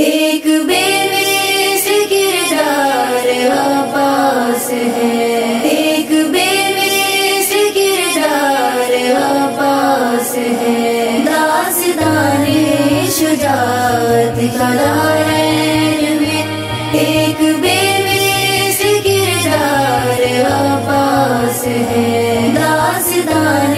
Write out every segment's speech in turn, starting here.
ایک بے مثل کردار عباس ہے، ایک بے مثل کردار عباس ہے، داستان شجاعت کا دارین میں ایک بے مثل کردار عباس ہے، داستان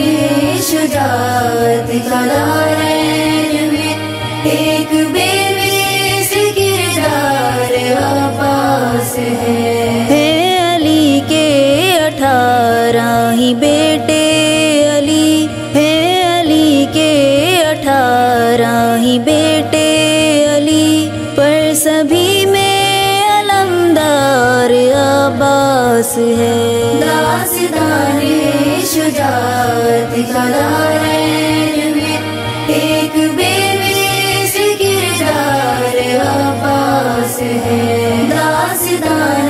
شجاعت کا دارین میں ایک بے مثل کردار عباس ہے علی کے 18 ہی بیٹے، علی ہے علی کے 18 ہی بیٹے، علی پر سبھی میں علمدار عباس ہے، داستان شجاعت کا دارین میں ایک بے مثل کردار عباس ہے، داستان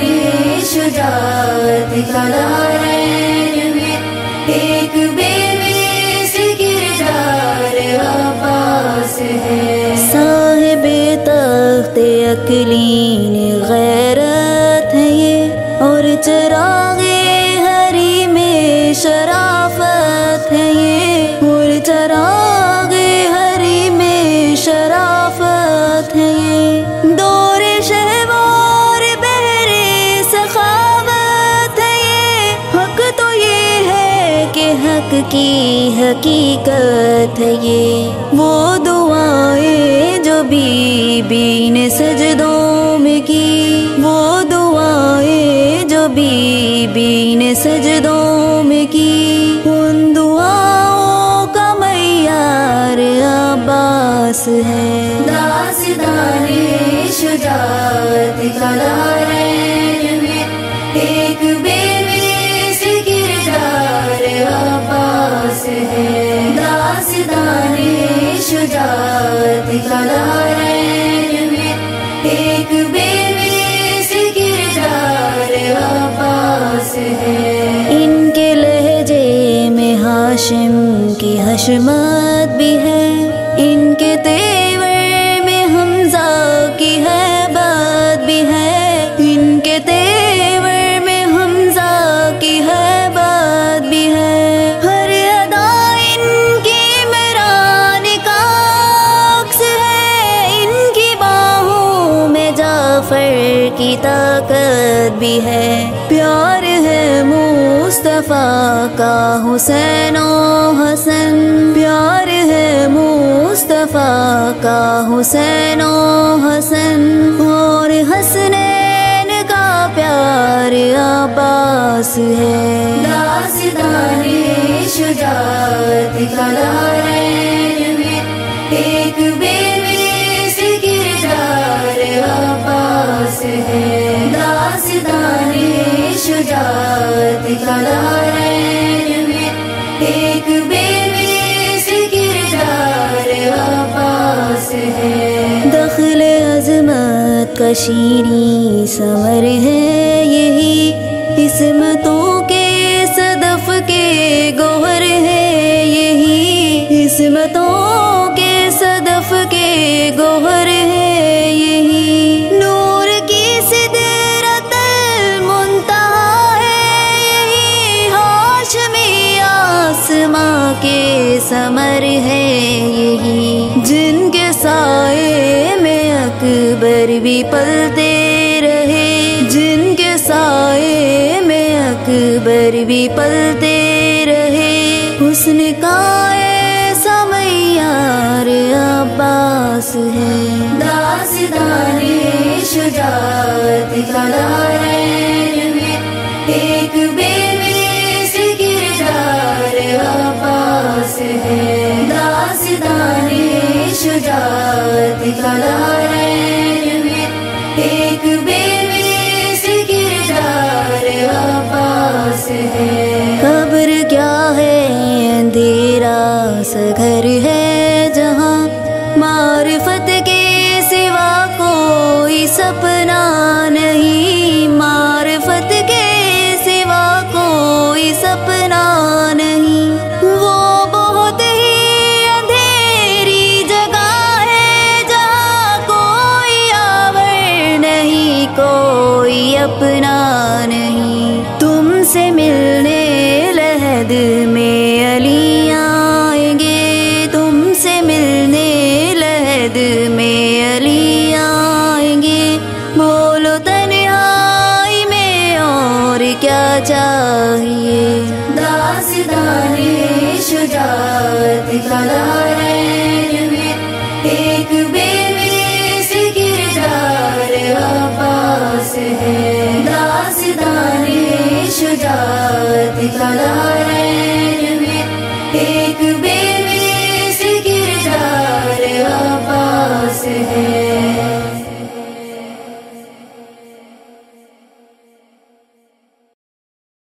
شجاعت کا دارین میں ایک بے مثل کردار عباس ہے، صاحب تخت اکلین غیرت ہے یہ، اور چراغ ہری میں شرافت ہے یہ، اور چراغ ہری میں شرافت ہے یہ، دور شہوار بہرے سخاوت ہے یہ، حق تو یہ ہے کہ حق کی حقیقت ہے یہ، وہ دعائیں جو بی بی نے سجدوں میں کی، وہ دعائیں جو بی بی نے سجدوں میں کی، ان دعاؤں کا معیار عباس ہے، داستان شجاعت کا دارین میں ایک بے مثل کردار عباس ہے، داستان شجاعت کا دارین میں ایک بے مثل کردار عباس ہے، ان کے لہجے میں ہاشم کی حشمت بھی ہے، ان کے تیور میں حمزہ کی ہیبت بھی ہے، ان کے تیور میں حمزہ کی ہیبت بھی ہے، ہر ادا ان کی عمران کا عکس ہے، ان کی باہوں میں جعفر کی طاقت بھی ہے، پیار ہے مصطفیٰ کا حسین و حسن، پیار ہے مصطفیٰ کا حسین و حسن، اور حسنین کا پیار عباس ہے، داستان شجاعت کا دارین میں ایک بے مثل کردار عباس ہے، داستان شجاعت کا دارین میں ایک بے مثل کردار عباس ہے، دخل عظمت کا شیریں ثمر ہے یہی، عصمتوں کے صدف کے گوہر ہے یہی، عصمتوں کے صدف کے گوہر ہے یہی، نور کی سدرۃ المنتہا ہے یہی، ہاشمی آسماں کے ثمر ہے یہی، جن کے سائے میں اکبر بھی پلتے رہے، جن کے سائے میں اکبر بھی پلتے رہے، حسن کا ایسا معیار عباس ہے، داستان شجاعت کا دارین میں ایک بے مثل کردار عباس ہے، داستان شجاعت کا دارین میں ایک بے مثل کردار عباس ہے، قبر کیا ہے اندھیرا سا گھر ہے جہاں معرفت کے سوا کوئی سپنا نہیں، معرفت کے سوا کوئی سپنا نہیں، وہ بہت ہی اندھیری جگہ ہے جہاں کوئی ملنے لحد میں علی آئیں گے، تم سے ملنے لحد میں علی آئیں گے۔ بولو تنہائی میں اور کیا چاہیے، داستان شجاعت کا دارین میں ایک بے مثل کردار عباس ہے، داستان شجاعت کا